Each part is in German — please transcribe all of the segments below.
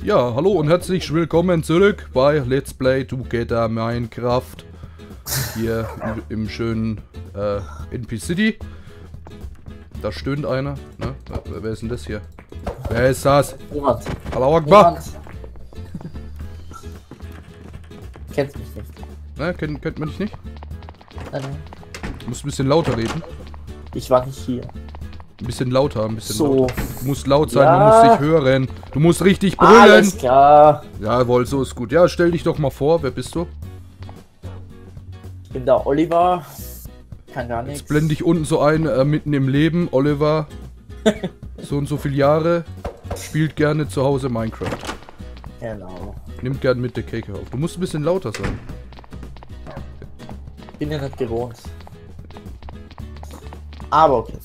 Ja, hallo und herzlich willkommen zurück bei Let's Play Together Minecraft. Hier im schönen NP City. Da stöhnt einer. Ne? Wer ist denn das hier? Wer ist das? Niemand. Hallo Akbar. Kennt mich nicht. Ne, kennt man dich nicht? Nein. Du musst ein bisschen lauter reden. Ich war nicht hier. Ein bisschen lauter, ein bisschen So. lauter. Du musst laut sein, Ja. du musst dich hören. Du musst richtig brüllen. Alles klar. Jawohl, so ist gut. Ja, stell dich doch mal vor, wer bist du? Ich bin der Oliver. Kann gar Jetzt nichts. blende ich unten so ein, mitten im Leben, Oliver, so und so viele Jahre, spielt gerne zu Hause Minecraft. Genau. Nimmt gern mit der Cake auf. Du musst ein bisschen lauter sein. Bin ja nicht gewohnt. Aber okay.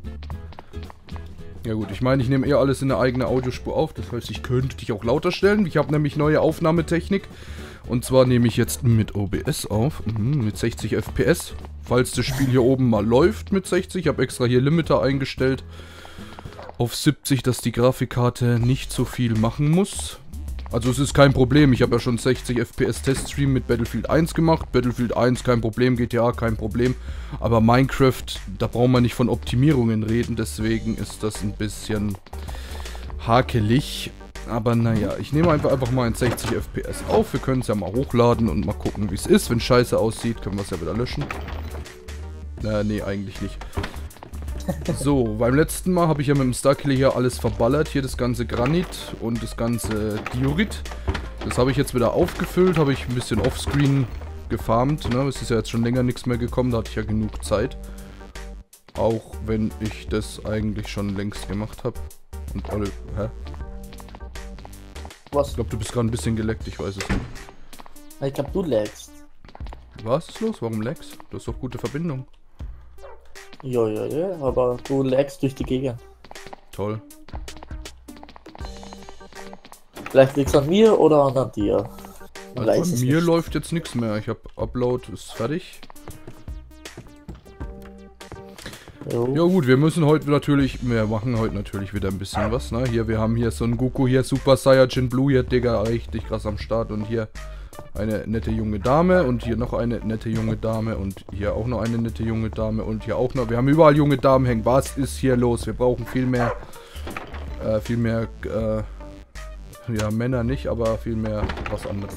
Ja gut, ich meine, ich nehme eher alles in eine eigene Audiospur auf, das heißt, ich könnte dich auch lauter stellen. Ich habe nämlich neue Aufnahmetechnik. Und zwar nehme ich jetzt mit OBS auf, mit 60 FPS. Falls das Spiel hier oben mal läuft mit 60. Ich habe extra hier Limiter eingestellt auf 70, dass die Grafikkarte nicht so viel machen muss. Also es ist kein Problem, ich habe ja schon 60 FPS Teststream mit Battlefield 1 gemacht. Battlefield 1 kein Problem, GTA kein Problem. Aber Minecraft, da braucht man nicht von Optimierungen reden, deswegen ist das ein bisschen hakelig. Aber naja, ich nehme einfach mal in 60 FPS auf. Wir können es ja mal hochladen und mal gucken, wie es ist. Wenn scheiße aussieht, können wir es ja wieder löschen. Nee, eigentlich nicht. So, beim letzten Mal habe ich ja mit dem Starkiller hier alles verballert. Hier das ganze Granit und das ganze Diorit. Das habe ich jetzt wieder aufgefüllt, habe ich ein bisschen offscreen gefarmt. Ne? Es ist ja jetzt schon länger nichts mehr gekommen, da hatte ich ja genug Zeit. Auch wenn ich das eigentlich schon längst gemacht habe. Und alle, hä? Was? Ich glaube, du bist gerade ein bisschen geleckt, ich weiß es nicht. Ich glaube, du lagst. Was ist los? Warum lagst? Du hast doch gute Verbindung. Ja, aber du lagst durch die Gegend. Toll. Vielleicht liegt's an mir oder an dir. Man Also weiß bei es mir nicht. läuft jetzt nichts mehr. Ich habe Upload, ist fertig. Jo. Ja gut, wir machen heute natürlich wieder ein bisschen was, ne? Hier, wir haben hier so einen Goku, hier Super Saiyajin Blue, hier, Digga, richtig krass am Start. Und hier eine nette junge Dame und hier noch eine nette junge Dame und hier auch noch eine nette junge Dame und hier auch noch. Wir haben überall junge Damen hängen. Was ist hier los? Wir brauchen viel mehr, ja, Männer nicht, aber viel mehr was anderes.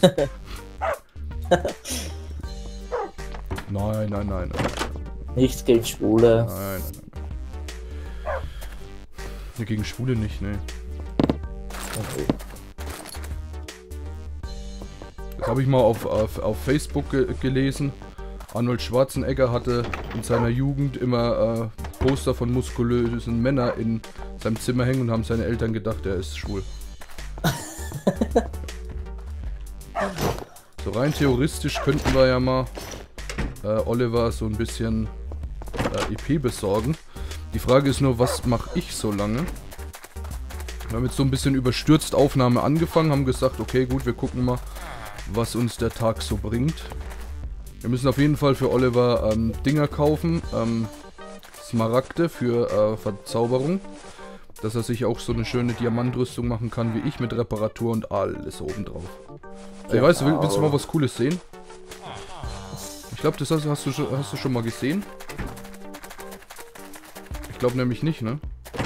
Nein. Nichts gegen Schwule. Nein. Nee, gegen Schwule nicht, ne. Okay. Das habe ich mal auf Facebook gelesen. Arnold Schwarzenegger hatte in seiner Jugend immer Poster von muskulösen Männern in seinem Zimmer hängen und haben seine Eltern gedacht, er ist schwul. So rein theoretisch könnten wir ja mal Oliver so ein bisschen EP besorgen. Die Frage ist nur, was mache ich so lange? Wir haben jetzt so ein bisschen überstürzt Aufnahme angefangen, haben gesagt, okay gut, wir gucken mal, was uns der Tag so bringt. Wir müssen auf jeden Fall für Oliver Dinger kaufen, Smaragde für Verzauberung, dass er sich auch so eine schöne Diamantrüstung machen kann wie ich mit Reparatur und alles obendrauf. Ey, weißt du, willst du mal was Cooles sehen? Ich glaube, das hast du schon mal gesehen. Ich glaube nämlich nicht, ne?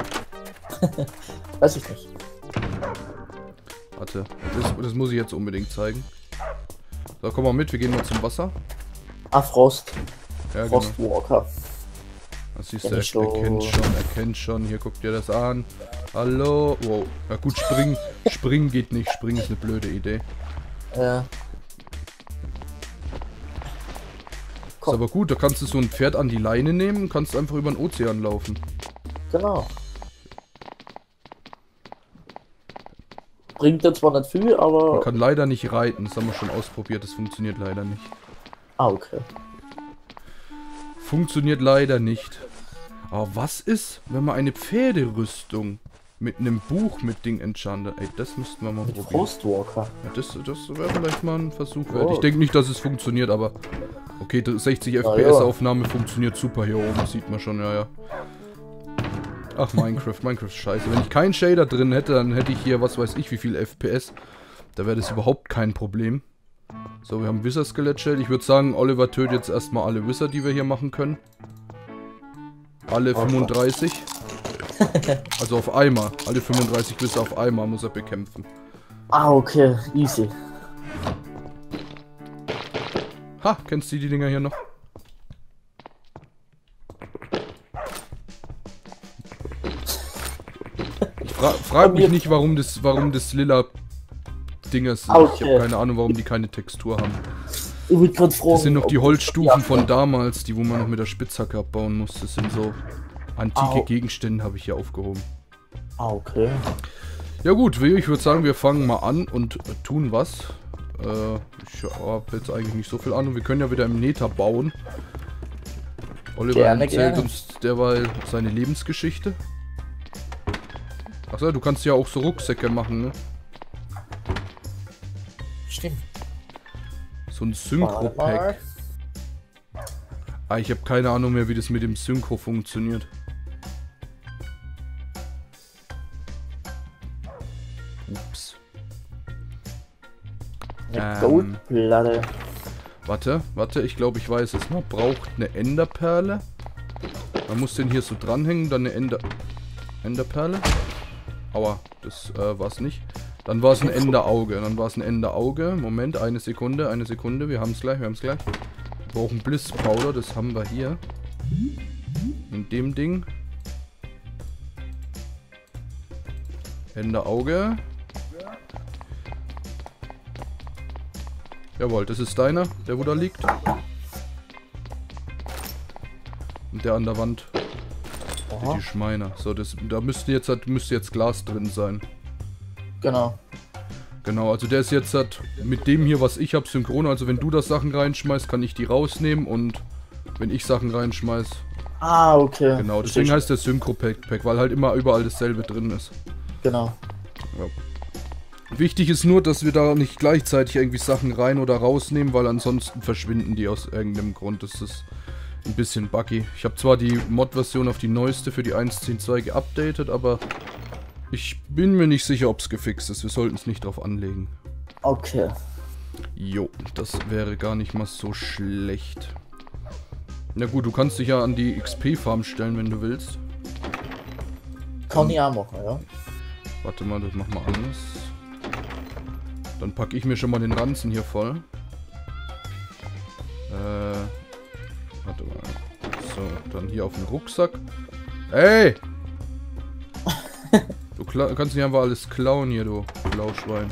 Weiß ich nicht. Warte, das muss ich jetzt unbedingt zeigen. So, komm mal mit, wir gehen mal zum Wasser. Ah, Frost. Ja, Frostwalker. Genau. Das siehst du, Kenn ich schon. erkennt schon. Hier, guck dir das an. Hallo. Wow. Ja gut, springen geht nicht. Springen ist eine blöde Idee. Ja. Ist aber gut, da kannst du so ein Pferd an die Leine nehmen und kannst einfach über den Ozean laufen. Genau. Bringt jetzt zwar nicht viel, Man aber... kann leider nicht reiten, das haben wir schon ausprobiert, das funktioniert leider nicht. Ah, okay. Funktioniert leider nicht. Aber was ist, wenn man eine Pferderüstung mit einem Buch mit Ding enchantet? Ey, das müssten wir mal Mit probieren. Frostwalker. Ja, das wäre vielleicht mal ein Versuch wert. Oh. Ich denke nicht, dass es funktioniert, aber... Okay, 60 ja. FPS Aufnahme funktioniert super hier oben, sieht man schon, ja. Ach, Minecraft ist scheiße. Wenn ich keinen Shader drin hätte, dann hätte ich hier, was weiß ich, wie viel FPS. Da wäre das überhaupt kein Problem. So, wir haben Wizard-Skelett-Shell. Ich würde sagen, Oliver tötet jetzt erstmal alle Wizard, die wir hier machen können. Alle 35. Also auf einmal. Alle 35 Wizard auf einmal muss er bekämpfen. Ah, okay. Easy. Ha, kennst du die Dinger hier noch? Ich frag mich nicht, warum das lila Dinger sind. Okay. Ich habe keine Ahnung, warum die keine Textur haben. Ich würde gerade fragen. Das sind noch die ob- Holzstufen Ja. von damals, die wo man noch mit der Spitzhacke abbauen muss. Das sind so antike Gegenstände, habe ich hier aufgehoben. Ah, okay. Ja gut, ich würde sagen, wir fangen mal an und tun was. Ich habe jetzt eigentlich nicht so viel Ahnung. Wir können ja wieder im Nether bauen. Oliver erzählt uns derweil seine Lebensgeschichte. Achso, du kannst ja auch so Rucksäcke machen, ne? Stimmt. So ein Synchro-Pack. Ah, ich habe keine Ahnung mehr, wie das mit dem Synchro funktioniert. Ups. Eine Goldplatte. Warte, ich glaube, ich weiß es. Man braucht eine Enderperle. Man muss den hier so dranhängen, dann eine Enderperle. Aua, das war's nicht. Dann war es ein Enderauge. Moment, eine Sekunde. Wir haben es gleich. Wir brauchen Bliss Powder, das haben wir hier. In dem Ding. Enderauge. Jawohl, das ist deiner, der wo da liegt. Und der an der Wand. Die Schmeiner. So, da müsste jetzt Glas drin sein. Genau. Genau, also der ist jetzt mit dem hier, was ich habe, synchron. Also wenn du da Sachen reinschmeißt, kann ich die rausnehmen. Und wenn ich Sachen reinschmeiß. Ah, okay. Genau, deswegen heißt der Synchro-Pack, weil halt immer überall dasselbe drin ist. Genau. Ja. Wichtig ist nur, dass wir da nicht gleichzeitig irgendwie Sachen rein oder rausnehmen, weil ansonsten verschwinden die aus irgendeinem Grund. Das ist ein bisschen buggy. Ich habe zwar die Mod-Version auf die neueste für die 1.10.2 geupdatet, aber ich bin mir nicht sicher, ob es gefixt ist. Wir sollten es nicht drauf anlegen. Okay. Jo, das wäre gar nicht mal so schlecht. Na gut, du kannst dich ja an die XP-Farm stellen, wenn du willst. Kann ich auch machen, ja. Warte mal, das machen wir anders. Dann packe ich mir schon mal den Ranzen hier voll. Warte mal. So, dann hier auf den Rucksack. Ey! Du kannst nicht einfach alles klauen hier, du Blauschwein.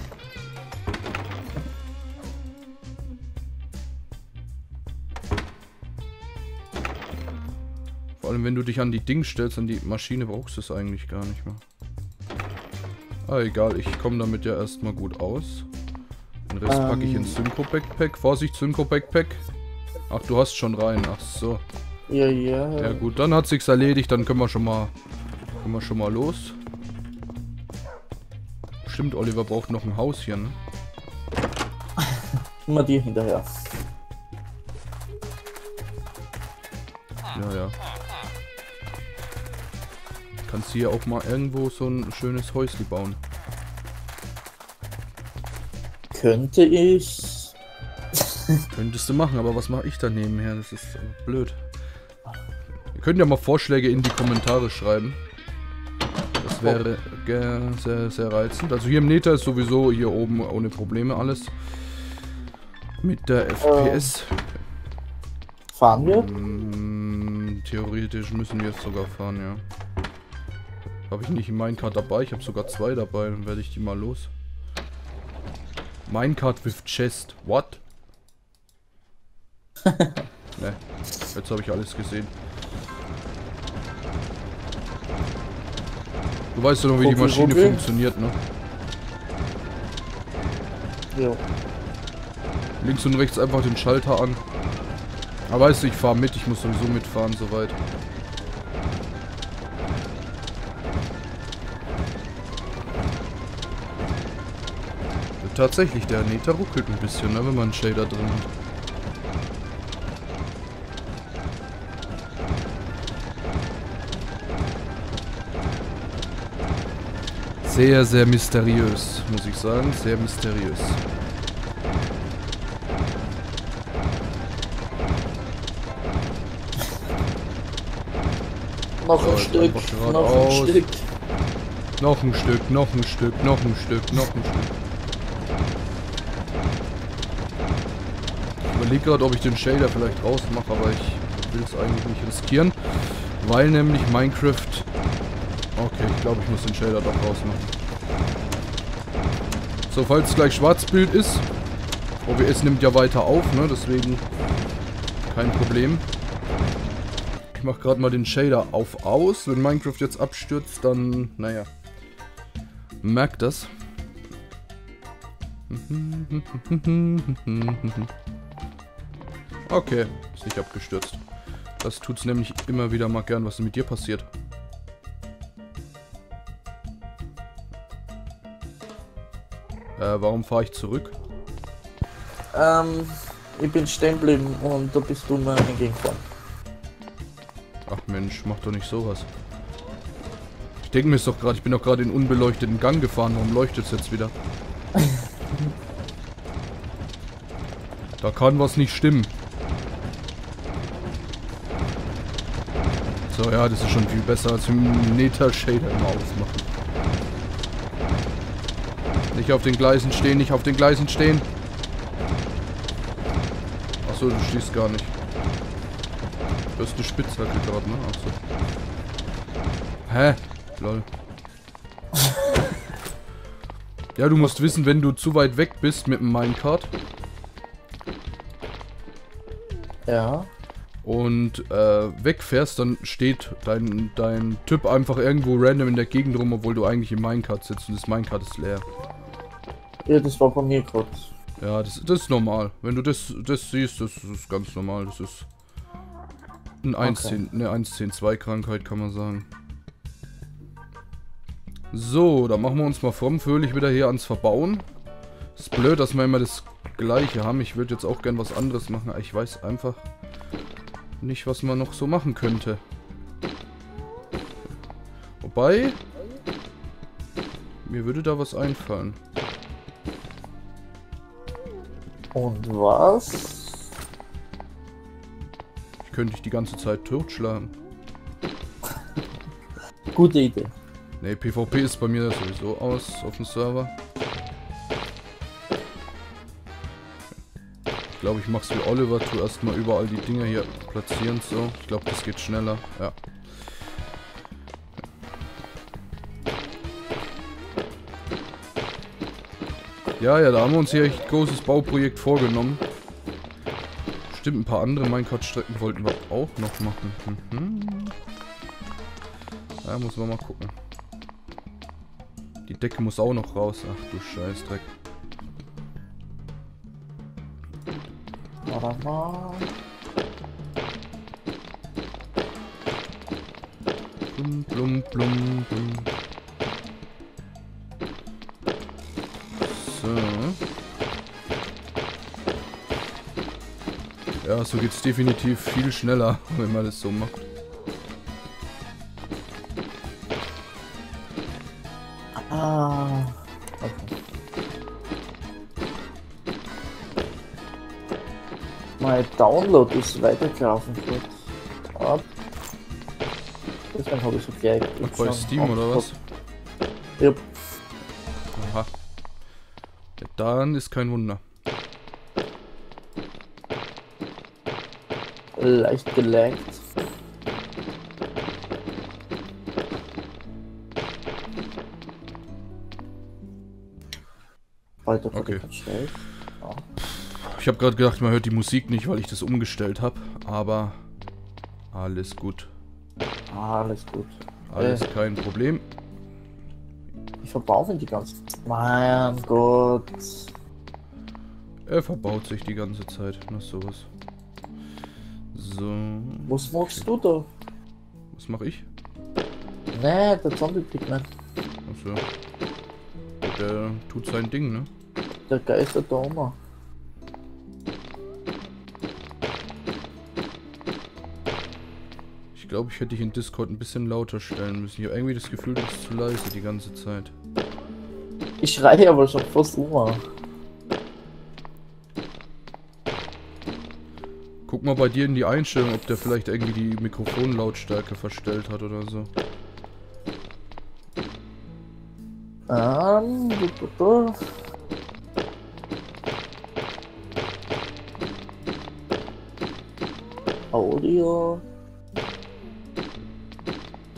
Vor allem, wenn du dich an die Ding stellst, an die Maschine, brauchst du es eigentlich gar nicht mehr. Ah, egal, ich komme damit ja erstmal gut aus. Den Rest packe ich ins Synchro-Backpack. Vorsicht, Synchro-Backpack. Ach, du hast schon rein. Ach so. Ja. Ja gut, dann hat sich's erledigt. Dann können wir schon mal los. Stimmt, Oliver braucht noch ein Haus hier, ne? Immer die hinterher. Ja. Kannst hier auch mal irgendwo so ein schönes Häusli bauen. Könnte ich. Könntest du machen, aber was mache ich da nebenher? Das ist blöd. Ihr könnt ja mal Vorschläge in die Kommentare schreiben. Das wäre sehr, sehr reizend. Also hier im Nether ist sowieso hier oben ohne Probleme alles. Mit der FPS. Fahren wir? Theoretisch müssen wir jetzt sogar fahren, ja. Habe ich nicht in Minecart dabei? Ich habe sogar 2 dabei. Dann werde ich die mal los. Minecart with Chest. What? Ne, jetzt habe ich alles gesehen. Du weißt ja noch, wie die Maschine funktioniert, ne? Ja. Links und rechts einfach den Schalter an. Aber weißt du, ich fahre mit. Ich muss sowieso mitfahren, soweit. Tatsächlich, der Nether ruckelt ein bisschen, ne, wenn man einen Shader drin hat. Sehr, sehr mysteriös, muss ich sagen. Sehr mysteriös. Noch ein Stück, noch ein Stück. Noch ein Stück, noch ein Stück, noch ein Stück, noch ein Stück. Ich überlege gerade, ob ich den Shader vielleicht rausmache, aber ich will es eigentlich nicht riskieren. Weil nämlich Minecraft... Okay, ich glaube, ich muss den Shader doch rausmachen. So, falls es gleich Schwarzbild ist. OBS nimmt ja weiter auf, ne? Deswegen kein Problem. Ich mache gerade mal den Shader auf aus. Wenn Minecraft jetzt abstürzt, dann, naja, merkt das. Okay, ist nicht abgestürzt. Das tut's nämlich immer wieder mal gern, was mit dir passiert. Warum fahre ich zurück? Ich bin stehen geblieben und da bist du mir entgegengefahren. Ach Mensch, mach doch nicht sowas. Ich denke mir doch gerade, ich bin doch gerade in unbeleuchteten Gang gefahren. Warum leuchtet es jetzt wieder? Da kann was nicht stimmen. So, ja, das ist schon viel besser als im Nether-Shader immer ausmachen. Nicht auf den Gleisen stehen, nicht auf den Gleisen stehen. Achso, du stehst gar nicht. Du hast eine Spitzhacke gerade, ne? Achso. Hä? Lol. Ja, du musst wissen, wenn du zu weit weg bist mit dem Minecart. Ja. Und wegfährst, dann steht dein Typ einfach irgendwo random in der Gegend rum, obwohl du eigentlich im Minecart sitzt und das Minecart ist leer. Ja, das war bei mir gerade. Ja, das ist normal. Wenn du das siehst, das ist ganz normal. Das ist eine 1.10.2 Krankheit, kann man sagen. So, dann machen wir uns mal fröhlich wieder hier ans Verbauen. Ist blöd, dass wir immer das Gleiche haben. Ich würde jetzt auch gern was anderes machen, aber ich weiß einfach nicht, was man noch so machen könnte. Wobei, mir würde da was einfallen. Und was? Ich könnte dich die ganze Zeit totschlagen. Gute Idee. Ne, PvP ist bei mir sowieso aus auf dem Server. Ich glaube, ich mache es wie Oliver, tu erstmal überall die Dinger hier platzieren, so. Ich glaube, das geht schneller, ja. Ja, da haben wir uns hier echt ein großes Bauprojekt vorgenommen. Stimmt, ein paar andere Minecart-Strecken wollten wir auch noch machen. Ja, muss man mal gucken. Die Decke muss auch noch raus. Ach du Scheißdreck. Blum, blum, blum, blum. So. Ja, so geht's definitiv viel schneller, wenn man das so macht. Okay. Mein Download ist weitergelaufen kurz. Deswegen habe ich so gleich. Ach, bei Steam oder was? Ja. Aha. Ja, dann ist kein Wunder. Leicht gelaggt. Weiter okay. Ja. Ich habe gerade gedacht, man hört die Musik nicht, weil ich das umgestellt habe, aber alles gut. Alles gut. Alles kein Problem. Ich verbaue die ganze Zeit. Mein Gott. Er verbaut sich die ganze Zeit. Na sowas. So. Was machst du da? Was mache ich? Nee, der Zombie-Pigment. Achso. Der tut sein Ding, ne? Der Geister da oben. Ich glaube, ich hätte dich in Discord ein bisschen lauter stellen müssen. Ich habe irgendwie das Gefühl, du bist zu leise die ganze Zeit. Ich schreie aber schon fast immer. Guck mal bei dir in die Einstellung, ob der vielleicht irgendwie die Mikrofonlautstärke verstellt hat oder so. Audio.